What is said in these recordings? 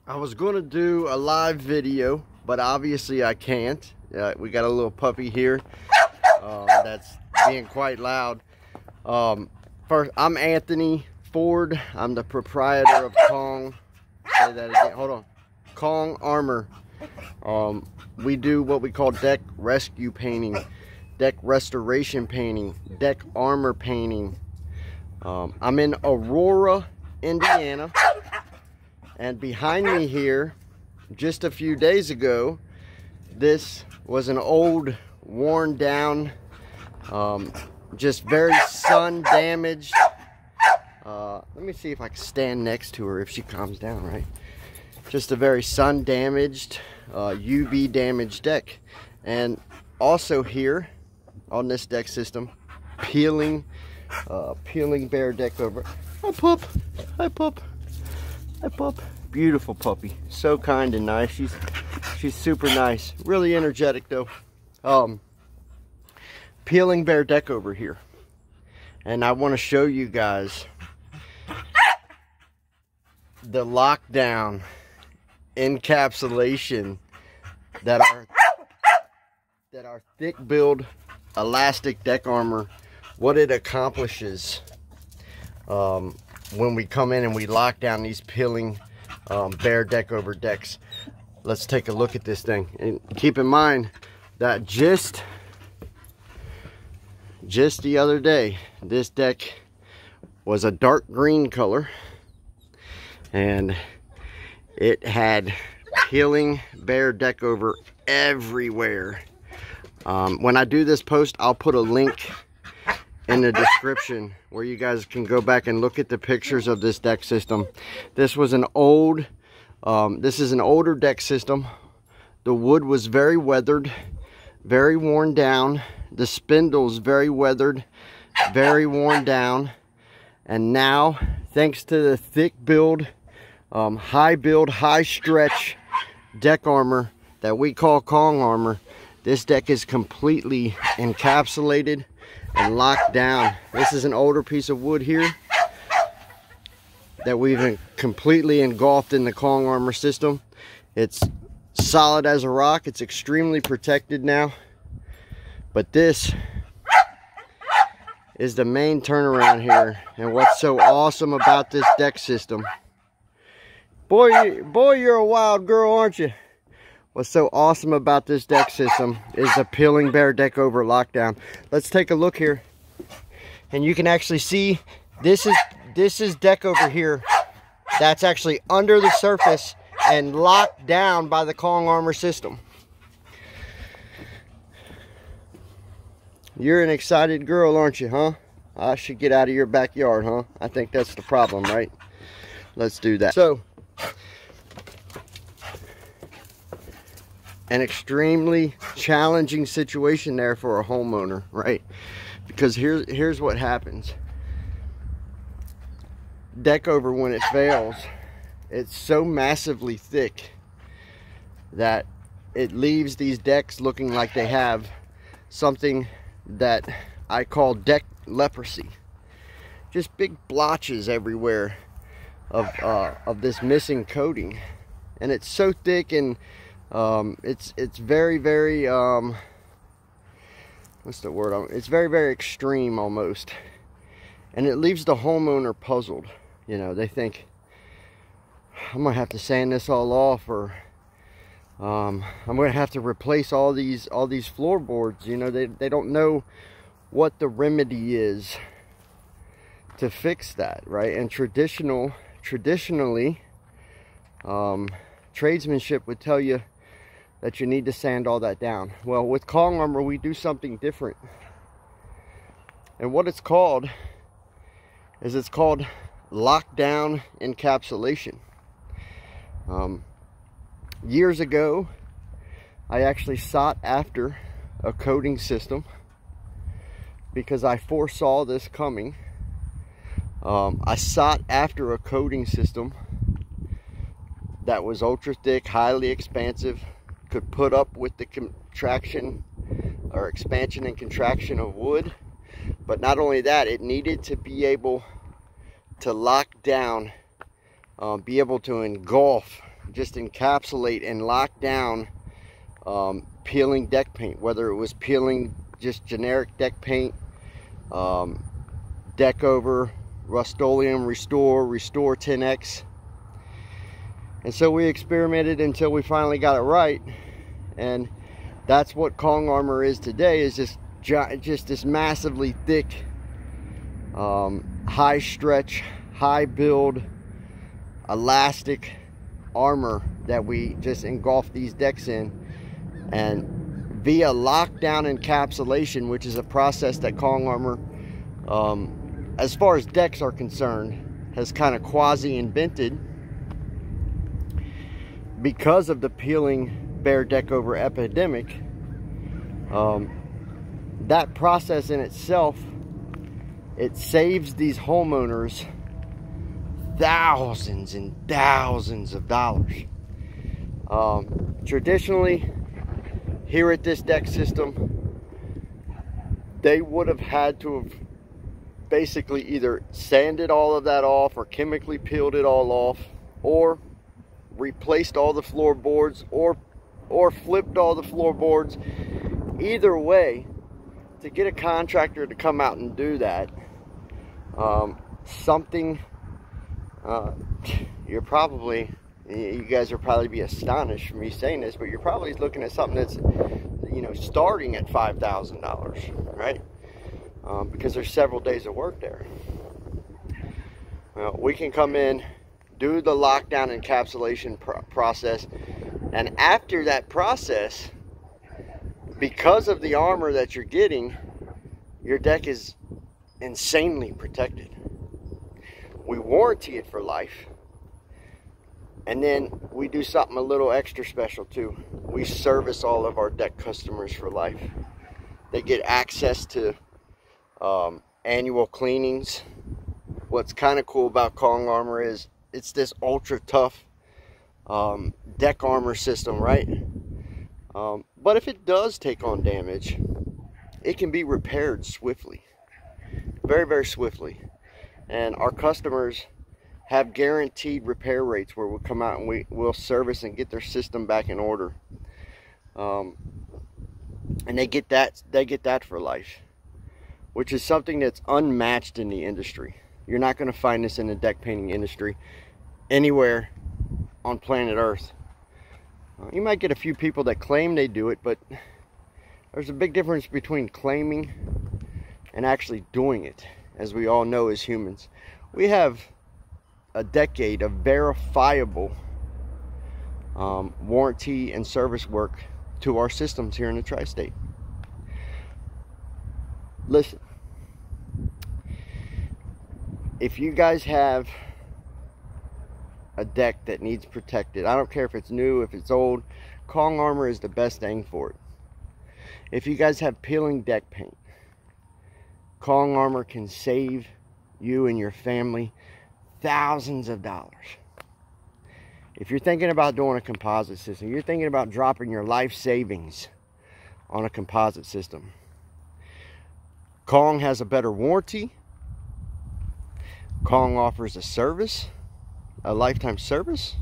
I was going to do a live video, but obviously I can't. We got a little puppy here that's being quite loud. First, I'm Anthony Ford. I'm the proprietor of Kong. Say that again. Hold on. Kong Armor. We do what we call deck rescue painting, deck restoration painting, deck armor painting. I'm in Aurora, Indiana. And behind me here, just a few days ago, this was an old, worn down, just very sun damaged. Let me see if I can stand next to her if she calms down, right? Just a very sun damaged, UV damaged deck. And also here on this deck system, peeling Behr Deckover. Hi, pup. Hi, pup. Hi, pup. Beautiful puppy. So kind and nice. She's super nice. Really energetic though. Peeling Behr Deckover here. And I want to show you guys the lockdown encapsulation that our thick build elastic deck armor, what it accomplishes when we come in and we lock down these peeling Behr Deckover decks. Let's take a look at this thing, and keep in mind that just the other day this deck was a dark green color and it had peeling Behr Deckover everywhere. When I do this post, I'll put a link in the description where you guys can go back and look at the pictures of this deck system. This was an old, this is an older deck system. The wood was very weathered, very worn down. The spindles very weathered, very worn down. And now, thanks to the thick build, high stretch deck armor that we call Kong armor, this deck is completely encapsulated and locked down. This is an older piece of wood here that we've completely engulfed in the Kong armor system. It's solid as a rock. It's extremely protected now. But this is the main turnaround here. And what's so awesome about this deck system, boy, you're a wild girl, aren't you? What's so awesome about this deck system is the peeling Behr Deckover lockdown. Let's take a look here, and you can actually see this is Deckover here that's actually under the surface and locked down by the Kong armor system. You're an excited girl, aren't you, huh? I should get out of your backyard, huh? I think that's the problem, right? Let's do that. So, an extremely challenging situation there for a homeowner, right? Because here's what happens. Deckover, when it fails, it's so massively thick that it leaves these decks looking like they have something that I call deck leprosy. Just big blotches everywhere of this missing coating, and it's so thick, and it's very what's the word? It's very extreme almost, and it leaves the homeowner puzzled. You know, they think, I'm gonna have to sand this all off, or I'm gonna have to replace all these floorboards. You know, they don't know what the remedy is to fix that, right? And traditionally, tradesmanship would tell you that you need to sand all that down. Well, with Kong armor, we do something different. And what it's called is lockdown encapsulation. Years ago, I actually sought after a coating system because I foresaw this coming. I sought after a coating system that was ultra thick, highly expansive, could put up with the contraction or expansion and contraction of wood. But not only that, it needed to be able to lock down, be able to engulf just encapsulate and lock down peeling deck paint, whether it was peeling just generic deck paint, Deckover, Rust-Oleum, Restore 10X. And so we experimented until we finally got it right, and that's what Kong armor is today, is just this massively thick, high stretch, high build, elastic armor that we just engulf these decks in. And via lockdown encapsulation, which is a process that Kong armor, as far as decks are concerned, has kind of quasi-invented because of the peeling Behr Deckover epidemic. That process in itself, it saves these homeowners thousands and thousands of dollars. Traditionally, here at this deck system, they would have had to have basically either sanded all of that off or chemically peeled it all off, or replaced all the floorboards, or flipped all the floorboards. Either way, to get a contractor to come out and do that, you guys will probably be astonished for me saying this, but you're probably looking at something that's, you know, starting at $5,000, right? Because there's several days of work there. Well, we can come in, do the lockdown encapsulation process, and after that process, because of the armor that you're getting, your deck is insanely protected. We warranty it for life, and then we do something a little extra special too. We service all of our deck customers for life. They get access to annual cleanings. What's kind of cool about Kong armor is it's this ultra tough deck armor system, right? But if it does take on damage, it can be repaired swiftly, very, very swiftly. And our customers have guaranteed repair rates where we'll come out and we'll service and get their system back in order. And they get that for life, which is something that's unmatched in the industry. You're not going to find this in the deck painting industry anywhere on planet Earth. You might get a few people that claim they do it, but there's a big difference between claiming and actually doing it, as we all know as humans. We have a decade of verifiable warranty and service work to our systems here in the tri-state. Listen, if you guys have a deck that needs protected, I don't care if it's new, if it's old, Kong armor is the best thing for it. If you guys have peeling deck paint, Kong armor can save you and your family thousands of dollars. If you're thinking about doing a composite system, you're thinking about dropping your life savings on a composite system, Kong has a better warranty. Kong offers a service, a lifetime service,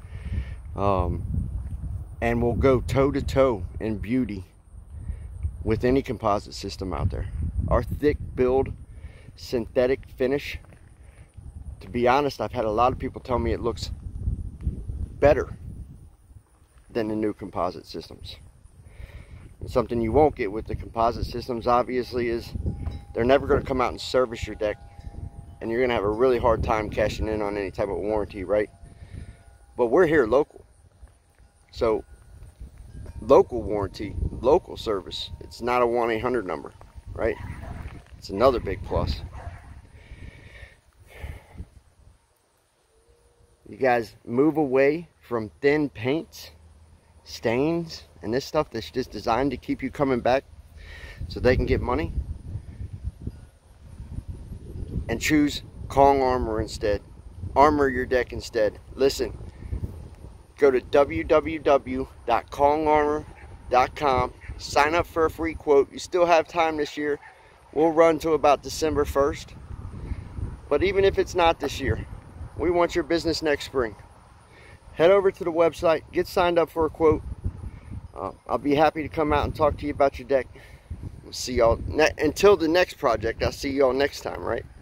and will go toe-to-toe in beauty with any composite system out there. Our thick build, synthetic finish, to be honest, I've had a lot of people tell me it looks better than the new composite systems. And something you won't get with the composite systems, obviously, is they're never going to come out and service your deck, and you're going to have a really hard time cashing in on any type of warranty, right? But we're here local, so local warranty, local service. It's not a 1-800 number, right? It's another big plus. You guys move away from thin paints, stains, and this stuff that's just designed to keep you coming back so they can get money, and choose Kong armor instead. Armor your deck instead. Listen, go to www.kongarmor.com, sign up for a free quote. You still have time this year. We'll run to about December 1st. But even if it's not this year, we want your business next spring. head over to the website, get signed up for a quote. I'll be happy to come out and talk to you about your deck. We'll see y'all until the next project. I'll see y'all next time, right?